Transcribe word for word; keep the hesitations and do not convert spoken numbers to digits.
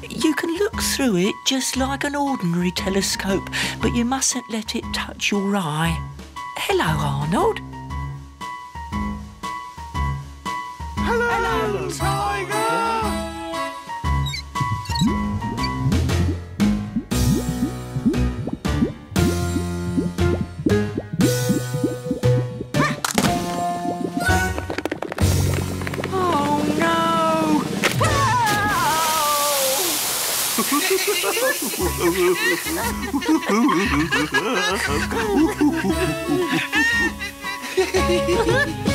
You can look through it just like an ordinary telescope, but you mustn't let it touch your eye. Hello, Arnold. Hello, Hello Tiger! Oh, no!